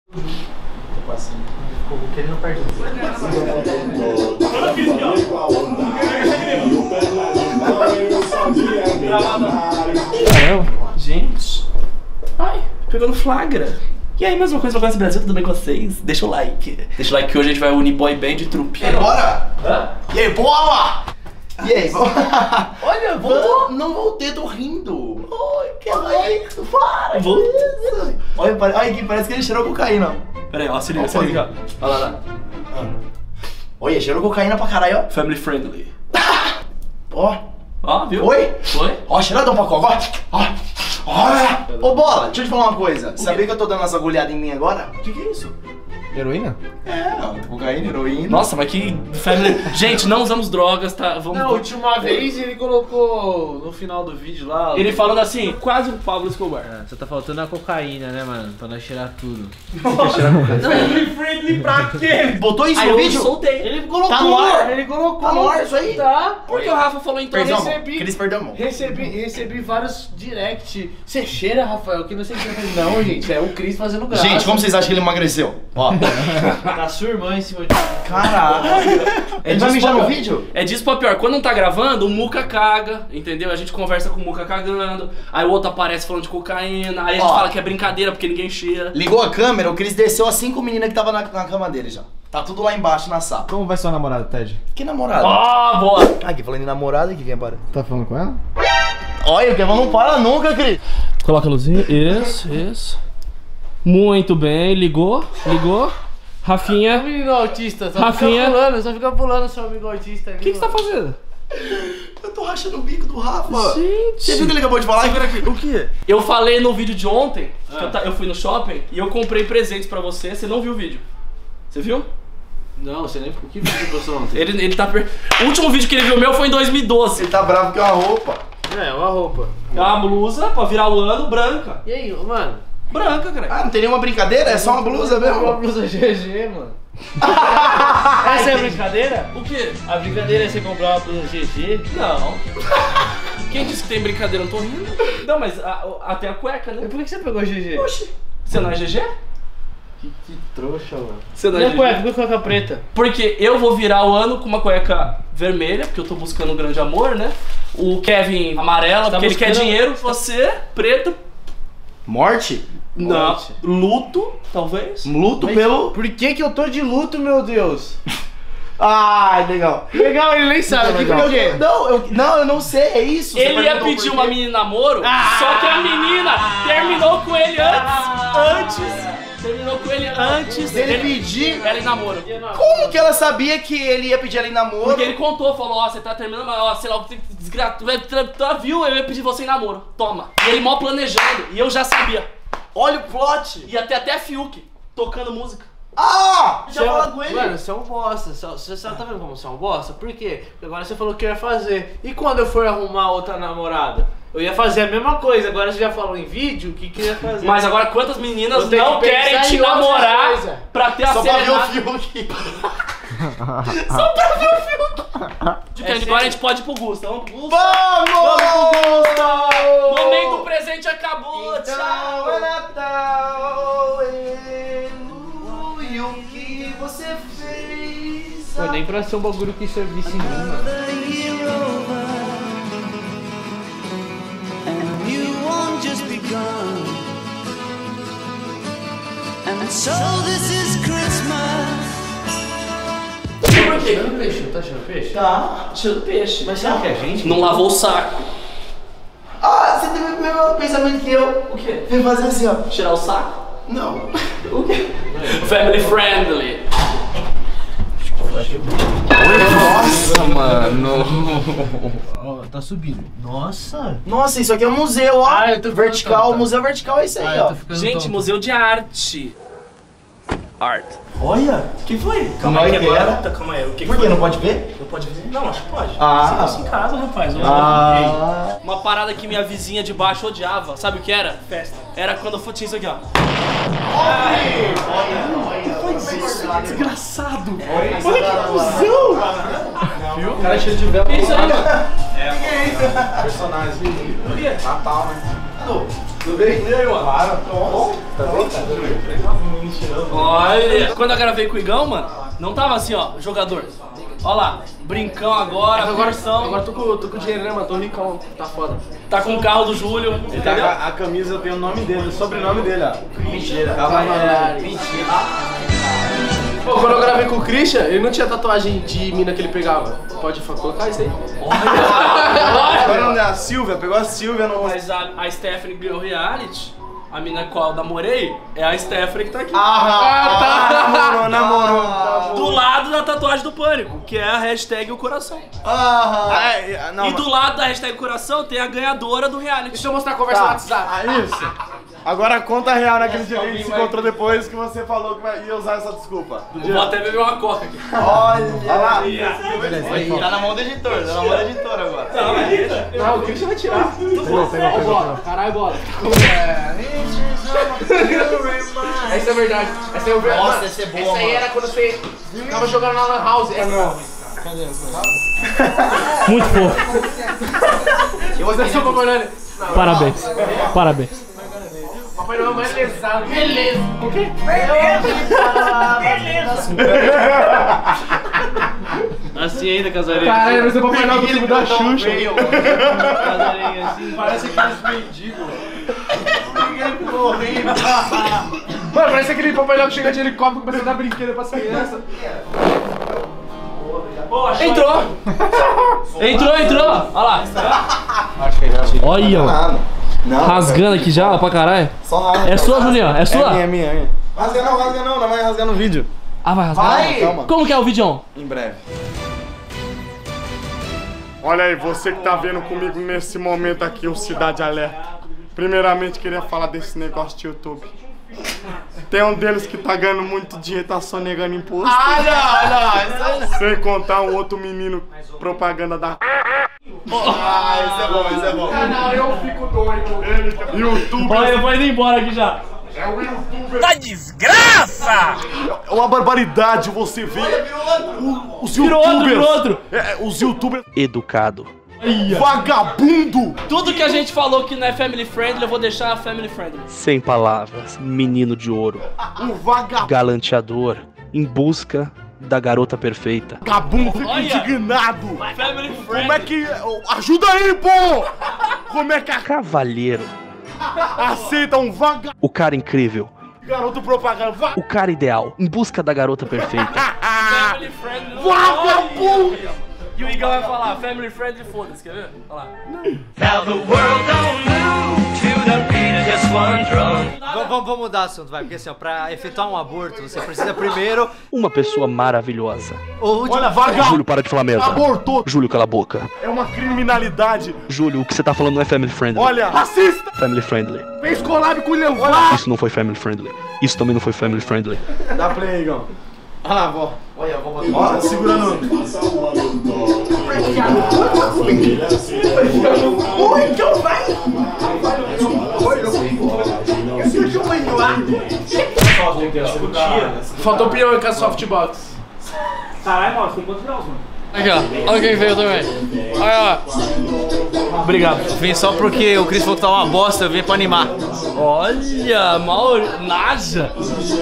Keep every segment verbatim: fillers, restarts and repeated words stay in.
Tipo assim. Ficou querendo perder. Gente. Ai, pegando flagra. E aí, mais uma coisa pra Conhece Brasil, tudo bem com vocês? Deixa o like. Deixa o like que hoje a gente vai unir boy band e trupe. E aí, bora? Hã? E aí, bola! E aí, bola? Olha, Voltou? Não voltei, tô rindo. Ai, que legal. Para, Voltou. Olha, pare... Olha aqui, parece que ele cheirou cocaína. Pera aí, ó, se liga, se liga. Olha lá, lá. Olha, cheirou cocaína pra caralho, ó. Family friendly. Ó. Ó, viu? Oi? Foi? Ó, cheiradão pra coca, ó. Ó. Olha. Ô, bola, deixa eu te falar uma coisa. Sabia que eu tô dando essa agulhada em mim agora? O que que é isso? Heroína? É, não, cocaína, heroína. Nossa, mas que family... Gente, não usamos drogas, tá? Vamos... Na última vez ele colocou no final do vídeo lá. Ele falando assim, quase o Pablo Escobar. Ah, só tá faltando a cocaína, né, mano? Pra nós cheirar tudo. Family friendly pra quê? Botou isso Aí no eu vídeo? soltei. Ele colocou, Tá no ar? ele colocou. Tá no ar isso aí? Tá. Porque o Rafa falou então. Perdão, recebi- Cris, perdão, mão. Recebi, recebi vários direct. Você cheira, Rafael? Que não sei o que. Eu falei, não, gente, é o Cris fazendo graça. Gente, como vocês acham que ele emagreceu? Ó. Tá sua irmã em cima de... Caralho. É Ele vai disso mijar pra no pior. vídeo? É disso pra pior. Quando não tá gravando, o Muca caga, entendeu? A gente conversa com o Muca cagando, aí o outro aparece falando de cocaína, aí a gente Ó. fala que é brincadeira porque ninguém cheira. Ligou a câmera, o Cris desceu as cinco meninas que tava na, na cama dele já. Tá tudo lá embaixo na sala. Como vai sua namorada, Ted? Que namorada? Ó, boa! Aqui, falando em namorada, que quem para? Tá falando com ela? Olha, o Kevin não para nunca, Cris. Coloca a luzinha. Isso, isso. Muito bem, ligou, ligou. Rafinha. Amigo autista, só Rafinha. fica pulando, só fica pulando seu amigo autista ali. O que, que você tá fazendo? Eu tô rachando o bico do Rafa. Gente. Você viu que ele acabou de falar? O quê? Eu falei no vídeo de ontem, que eu, ta- eu fui no shopping e eu comprei presentes pra você, você não viu o vídeo. Você viu? Não, você nem... O que vídeo que você ontem? Ele, ele tá per... O último vídeo que ele viu meu foi em dois mil e doze. Ele tá bravo que é uma roupa. É, uma roupa. É uma blusa pra virar o ano branca. E aí, mano? Branca, cara. Ah, não tem nenhuma brincadeira? É só uma blusa Uma mesmo? blusa G G, mano. Essa é a brincadeira? O quê? A brincadeira é você comprar uma blusa G G? Não. Quem disse que tem brincadeira? Eu não tô rindo. Não, mas a- a- até a cueca, E né? por que você pegou G G? Oxi. Você não é G G? Que, que trouxa, mano. Você não E é a G G? cueca? Por que cueca preta? Porque eu vou virar o ano com uma cueca vermelha, porque eu tô buscando um grande amor, né? O Kevin amarela, Tá porque ele quer buscando- dinheiro. Você, preto. Morte? Não. Morte. Luto, talvez. Luto Mas pelo... Por que que eu tô de luto, meu Deus? Ah, legal. Legal, ele nem sabe. Que Legal. por quê? Não, eu, não, eu não sei, é isso. Você Ele ia perguntou pedir por uma quê? menina em namoro, só que a menina terminou com ele antes. Antes. Terminou com ele antes Dele dele pedir... ela em namoro. Como que ela sabia que ele ia pedir ela em namoro? Porque ele contou, falou, ó, você tá terminando, mas ó, sei lá, desgraçado, viu? Eu ia pedir você em namoro. Toma. E ele mal planejando, e eu já sabia. Olha o plot. Ia ter até Fiuk tocando música. Ah! Você Já é um- falou com ele? Mano, você é um bosta. Você, você, você tá vendo como você é um bosta? Por quê? Porque agora você falou que ia fazer. E quando eu for arrumar outra namorada? Eu ia fazer a mesma coisa. Agora você já falou em vídeo o que que ia fazer. Mas agora quantas meninas Eu tenho não que pensar querem te em outra namorar coisa. pra ter a Só pra ver o serenata? filme. De É Candy, sério? agora a gente pode ir pro Gusta. Vamos pro Gusta. Vamos! O momento do presente acabou, Então tchau. é Natal, aleluia, e o que você fez? Pô, nem pra ser um bagulho que servisse em mim, mano. And so this is Christmas. Por quê? Cheirando peixe, tá cheirando peixe? Tá. Cheiro do peixe. Mas será que é gente? Não lavou o saco. Ah, você teve o mesmo pensamento que eu. O quê? Vem fazer assim, ó. Cheirar o saco? Não. O quê? Family friendly. Nossa, mano. Ó, tá subindo. Nossa. Nossa, isso aqui é um museu, ó. Ah, eu tô vertical, ficando tonto. museu vertical é isso aí, Ah, eu ó. tô ficando Gente, tonto. museu de arte. Art. Olha. O que foi? Calma aí, que que era? Tá, calma aí. O que Por foi? que não pode ver? Não pode ver? Não, acho que pode. Ah. Se fosse em casa, rapaz. eu- Ah. Uma parada que minha vizinha de baixo odiava. Sabe o que era? Festa. Era quando eu tinha isso aqui, ó. Faz isso, desgraçado. Olha que cuzão. Viu? O cara é cheio de vela. Que isso aí, mano? Personagem. Natal, né? Tudo bem? E aí, mano? Para, bom. Tá bem, cara? Olha, quando eu gravei com o Igão, mano, não tava assim, ó, jogador. Olha lá, brincão agora, Agora, versão. agora tô com, tô com dinheiro, né, mano? Tô ricão, tá foda. Tá com o carro do Júlio, entendeu? A, a camisa tem o nome dele, o sobrenome dele, ó. Mentira. Mentira. Pô, quando eu gravei com o Christian, ele não tinha tatuagem de mina que ele pegava. Pode colocar isso aí? Agora não é a Silvia, pegou a Silvia no... Mas a, a Stephanie ganhou reality. A mina qual eu namorei é a Stephanie que tá aqui. Ah, tá. Namorou, namorou. Do lado da tatuagem do Pânico, que é a hashtag o coração. Ah, é, não, E do lado da hashtag coração tem a ganhadora do reality. Deixa eu mostrar a conversa no WhatsApp. Ah, isso. Agora conta real naquele dia que a gente se encontrou depois que você falou que vai- ia usar essa desculpa. Vou até beber uma coca aqui. Olha lá. Tá na mão do editor, tá na mão do editor agora. Não, o Christian vai tirar. Pegou, pegou, pegou. Bola. Caralho, bola. Essa é verdade. Essa é o verdade. Nossa, essa é boa, Essa aí mano. era quando você tava jogando na Lan House. Essa não. Muito fofo. Eu vou deixar o Papai Noel. Parabéns. Parabéns. Papai Noel mais lesado. Beleza. O quê? Assim ainda, casarinho. Caralho, vai ser o Papai Noel do filme da Xuxa. Casarinho assim. Parece aqueles mendigos. Mano, parece aquele Papai Noel que chega de helicóptero e começa a dar brinquedo pras crianças. Entrou! Entrou, entrou! Olha lá. Olha, ó. Nada. Não. Rasgando aqui já, ó, pra caralho. Só rasga. É sua, Julião? É sua? É minha, é minha, é minha. Rasga não, rasga não, não vai rasgar no vídeo. Ah, vai rasgar? Vai! Calma. Como que é o vídeo? Em breve. Olha aí, você que tá vendo comigo nesse momento aqui, o Cidade Alerta. Primeiramente, queria falar desse negócio de YouTube. Tem um deles que tá ganhando muito dinheiro, tá sonegando imposto. Ah, não, não. Sem contar um outro menino, propaganda da... Ah, isso é bom, isso é bom. Ah, não, eu fico doido. YouTube. Olha, eu vou indo embora aqui já. É o YouTuber. Tá desgraça! É uma barbaridade você ver o- os Virou outro, YouTubers. virou outro. É, os YouTubers Educado. vagabundo. Tudo que a gente falou que não é family friendly, eu vou deixar family friendly. Sem palavras. Menino de ouro. Um vagabundo Galanteador. Em busca da garota perfeita. fica Olha. indignado. Family Como é friendly. que... Ajuda aí, pô! Como é que a Cavalheiro. aceita um vagabundo? O cara incrível. Garoto propaganda. Va- O cara ideal. Em busca da garota perfeita. Family friendly. não- Vagabundo! E o Igão vai falar, family friendly, foda-se, quer ver? Olha lá. Now the world don't move to the beat of just one drum. Vamos, vamos, vamos mudar o assunto, vai, porque assim, ó, pra efetuar um aborto, você precisa primeiro... Uma pessoa maravilhosa. O último... Olha, vagabundo! Júlio, para de falar merda. Abortou! Júlio, cala a boca. É uma criminalidade! Júlio, o que você tá falando não é family friendly. Olha, racista! Family friendly. Fez collab com o William Vac! Isso não foi family friendly. Isso também não foi family friendly. Dá play aí, Igão. Olha lá, vó. Olha, a vó bateu. Ó, segurando. Oi, então vai! Faltou o peão com a softbox. Caralho, mano, ficou quantos graus, mano? Aqui, ó. Olha quem veio também. Olha, ó. Obrigado. Vim só porque o Chris falou que tá uma bosta, eu vim pra animar. Olha, mal... Naja.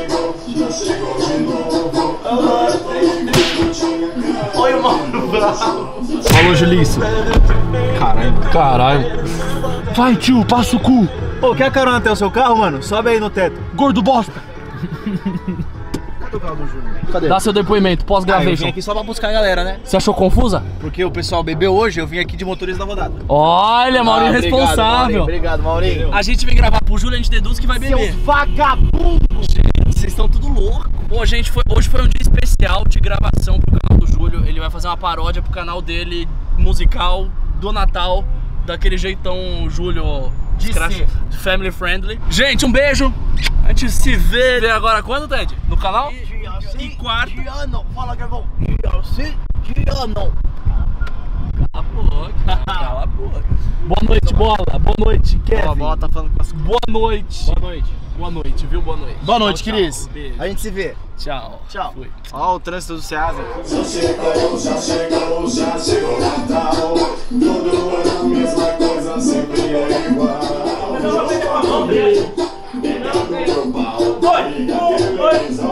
Olha o Mauro Bravo. Falou, Julício. Caralho. Caralho. Vai, tio, passa o cu. Ô, quer carona até o seu carro, mano? Sobe aí no teto. Gordo bosta. Cadê? Dá seu depoimento, Ah, eu vim pós-gravation. aqui só pra buscar a galera, né? Você achou confusa? Porque o pessoal bebeu hoje, eu vim aqui de motorista da rodada. Olha, Maurinho Ah, obrigado, responsável. Maurinho, obrigado, Maurinho. A gente vem gravar pro Júlio, a gente deduz que vai beber. Vagabundo! Vocês estão tudo louco. Pô, gente, foi, hoje foi um dia especial de gravação pro canal do Júlio. Ele vai fazer uma paródia pro canal dele, musical, do Natal, daquele jeitão Júlio descracha, family friendly. Gente, um beijo. A gente se vê, vê agora quando, Ted? No canal? E quarta. Fala, Gavão. Cala a boca. Cala a boca. Boa noite, bola. Boa noite, Kevin. Ó, a bola tá falando com as... Boa noite. Boa noite. Boa noite, viu? Boa noite. Boa noite, Tchau, Cris. tchau. Beijo. A gente se vê. Tchau. Tchau. Fui. Ó o trânsito do Ceasa. Já chegou, já chegou, já chegou Natal. Todo ano a mesma coisa sempre é igual. Dois, um, dois.